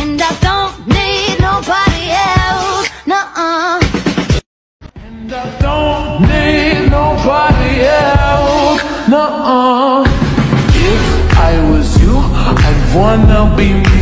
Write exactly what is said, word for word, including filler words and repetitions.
And I don't need nobody else, nuh-uh. And I don't need nobody else, nuh-uh. If I was you, I'd wanna be